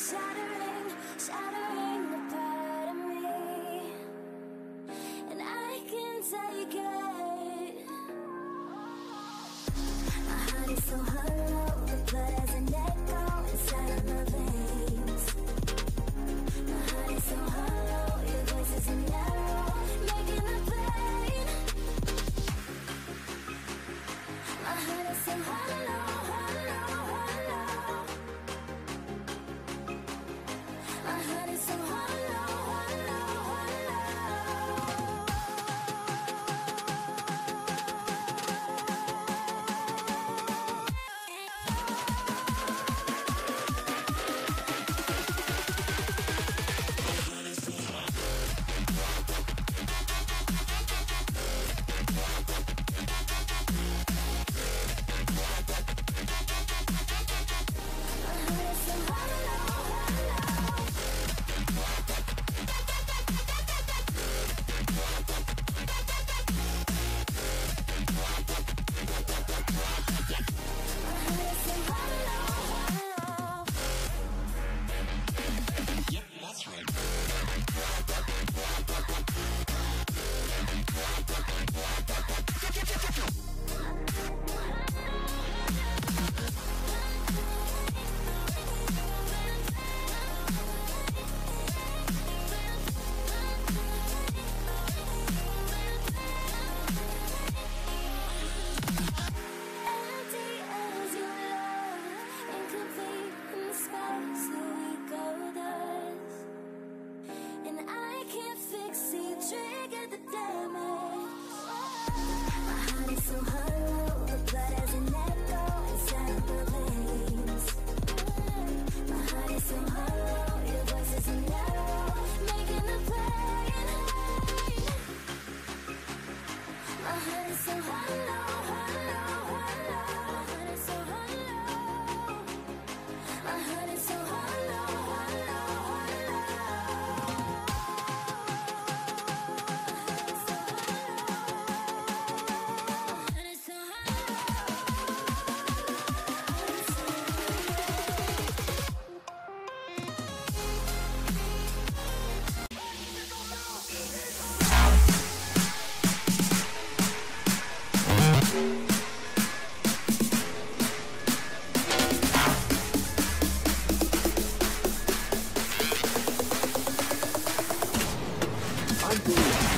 shattering, shattering a part of me, and I can take it. My heart is so hollow, the blood has an echo inside of my veins. My heart is so hollow, your voice is an arrow, making the pain. My heart is so hollow, hollow, hollow. My heart is so hollow, hollow, hollow. I'm doing